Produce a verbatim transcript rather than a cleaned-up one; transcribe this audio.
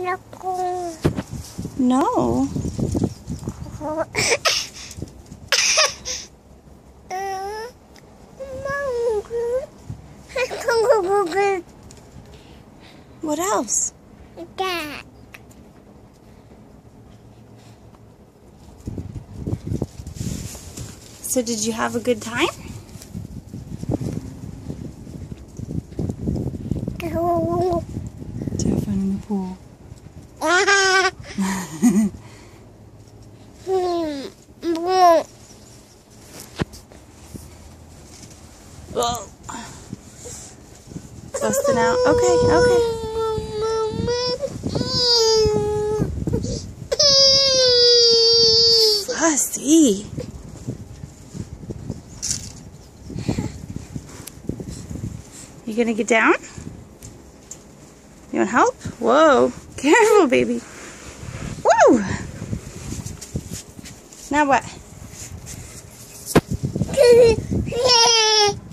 No. What else? Dad. So did you have a good time? Did you have fun in the pool? Whoa. Busting out. Okay, okay. Fussy. You gonna get down? You want help? Whoa. Careful, baby. Woo! Now what?